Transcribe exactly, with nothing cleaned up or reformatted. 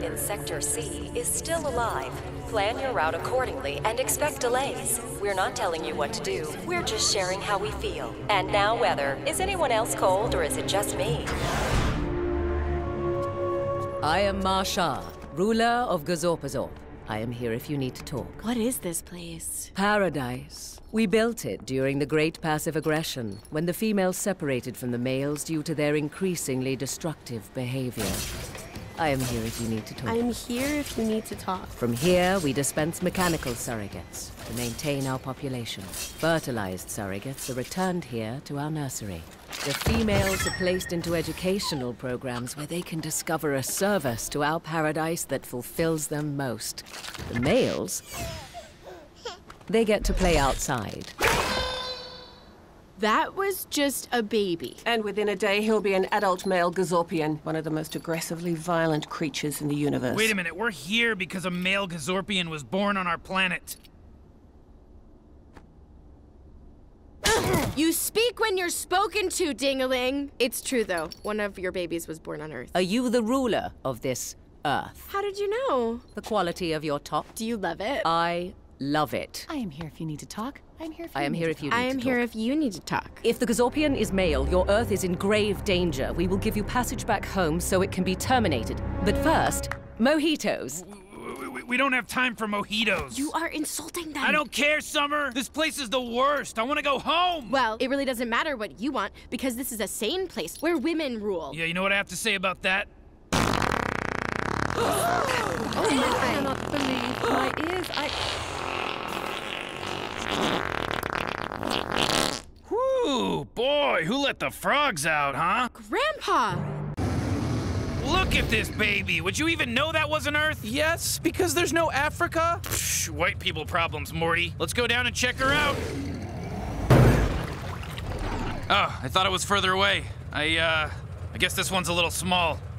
in Sector C is still alive. Plan your route accordingly and expect delays. We're not telling you what to do. We're just sharing how we feel. And now weather. Is anyone else cold or is it just me? I am Marsha, ruler of Gazorpazorp. I am here if you need to talk. What is this place? Paradise. We built it during the Great Passive Aggression, when the females separated from the males due to their increasingly destructive behavior. I am here if you need to talk. I'm here if you need to talk. From here, we dispense mechanical surrogates to maintain our population. Fertilized surrogates are returned here to our nursery. The females are placed into educational programs where they can discover a service to our paradise that fulfills them most. The males, they get to play outside. That was just a baby. And within a day, he'll be an adult male Gazorpian, one of the most aggressively violent creatures in the universe. Wait a minute, we're here because a male Gazorpian was born on our planet. You speak when you're spoken to, ding-a-ling. It's true, though. One of your babies was born on Earth. Are you the ruler of this Earth? How did you know? The quality of your top. Do you love it? I love it. I am here if you need to talk. I'm here if you I am need here to if you talk. need I am to here talk. if you need to talk. If the Gazorpian is male, your Earth is in grave danger. We will give you passage back home so it can be terminated. But first, mojitos. We, we, we don't have time for mojitos. You are insulting them. I don't care, Summer. This place is the worst. I want to go home. Well, it really doesn't matter what you want, because this is a sane place where women rule. Yeah, you know what I have to say about that? Oh, I cannot believe my ears. I... Whew, boy, who let the frogs out, huh? Grandpa! Look at this baby. Would you even know that wasn't Earth? Yes, because there's no Africa. Psh, white people problems, Morty. Let's go down and check her out. Oh, I thought it was further away. I, uh, I guess this one's a little small.